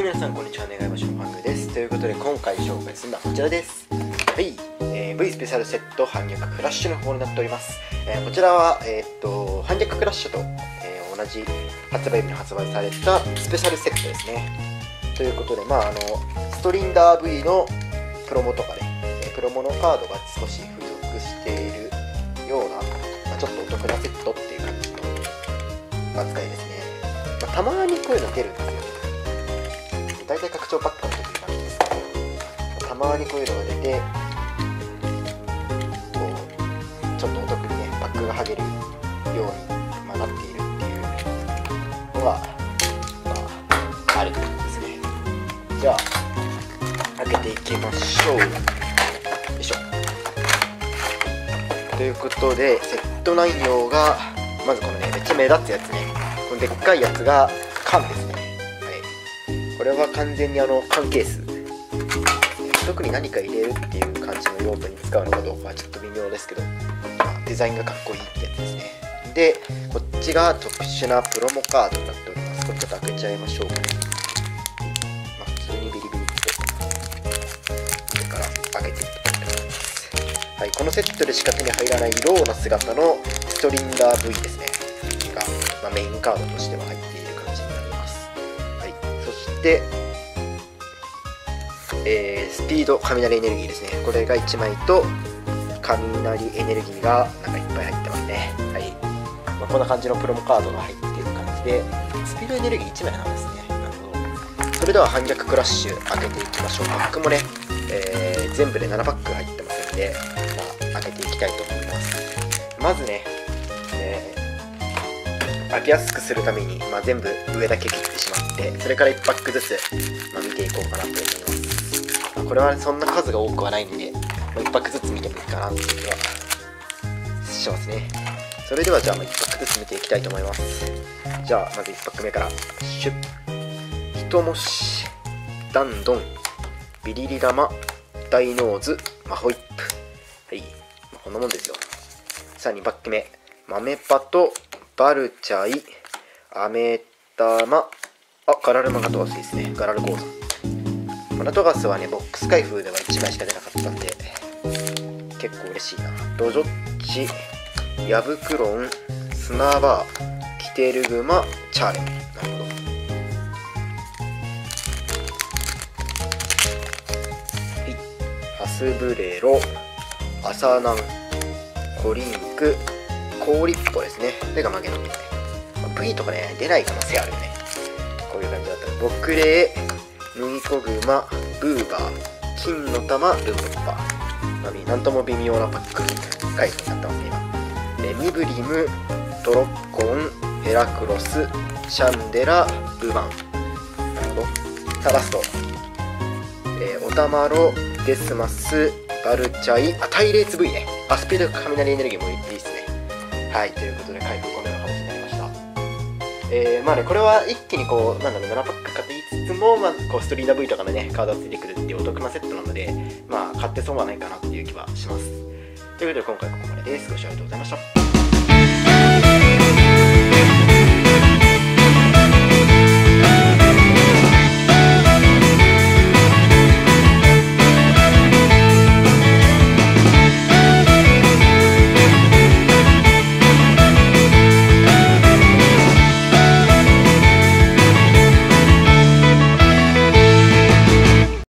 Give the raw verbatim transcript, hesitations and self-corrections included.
皆さんこんにちは、願いましょうファングです。ということで今回紹介するのはこちらです。はい、えー、V スペシャルセット反逆クラッシュの方になっております。えー、こちらは、えー、っと反逆クラッシュと、えー、同じ発売日に発売されたスペシャルセットですね。ということで、まああのストリンダー V のプロモとかね、えー、プロモのカードが少し付属しているような、まあ、ちょっとお得なセットっていう感じの扱いですね。まあ、たまにこういうの出るんですよ。大体拡張パックの時に感じですけど、たまにこういうのが出て、こうちょっとお得にねパックが剥げるように、まあ、なっているっていうのが、まあ、あるんですね。じゃあ開けていきましょう。よいしょ。ということでセット内容がまずこのねめっちゃ目立つやつね、このでっかいやつが缶ですね。これは完全にあの缶ケース、特に何か入れるっていう感じの用途に使うのかどうかはちょっと微妙ですけど、まあ、デザインがかっこいいってやつですね。でこっちが特殊なプロモカードになっております。これちょっと開けちゃいましょうかね。まあ、普通にビリビリっとそれから開けていきたいと思います。はい、このセットでしか手に入らないローな姿のストリンダー V ですねが、まあ、メインカードとしては入っている感じになります。そして、えー、スピード雷エネルギーですね。これがいちまいと雷エネルギーがなんかいっぱい入ってますね。はい、まあ、こんな感じのプロモカードが入っている感じで、スピードエネルギーいちまいなんですね。なるほど。それでは反逆クラッシュ開けていきましょう。パックもね、えー、全部でななパック入ってますので、まあ、開けていきたいと思います。まずね、えー開けやすくするために、まあ、全部上だけ切ってしまって、それからいちパックずつ、まあ、見ていこうかなと思います。まあ、これはそんな数が多くはないんで、まあ、いちパックずつ見てもいいかなっていう気はしますね。それではじゃあ、まあ、いちパックずつ見ていきたいと思います。じゃあまずいちパック目からシュッ、ひともし、ダンドン、ビリリラマ、大ノーズ、マホイップ。はい、まあ、こんなもんですよ。さあにパック目、豆パとバルチャイ、アメタマ、あ、ガラルマガトガスですね。ガラル鉱山。マナトガスはね、ボックス開封ではいちまいしか出なかったんで、結構嬉しいな。ドジョッチ、ヤブクロン、スナーバー、キテルグマ、チャーレン。なるほど。はい。ハスブレロ、アサナン、コリンク、コーリッポですね。これが曲げのみ。V とかね、出ない可能性あるよね。こういう感じだったら。ボクレー、麦コグマ、ブーバー、金の玉、ルンポッパ。まあ、なんとも微妙なパック回復になってますね、今。で、ミブリム、トロッコン、ヘラクロス、シャンデラ、ブーバン。なるほど。さあ、ラスト。えー、オタマロ、デスマス、バルチャイ、あ、隊列 V ね。あ、スピード雷エネルギーもいいですね。はい、ということで開封このような形になりました。えー、まあね、これは一気にこう、なんだろう、ななパック買って言いつつも、まあ、こうストリーダー V とかのね、カードがついてくるっていうお得なセットなので、まあ、買って損はないかなっていう気はします。ということで、今回はここまでです。ご視聴ありがとうございました。